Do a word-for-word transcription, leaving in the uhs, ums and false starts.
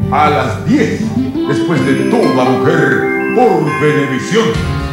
a las diez, después de Toda Mujer por Venevisión.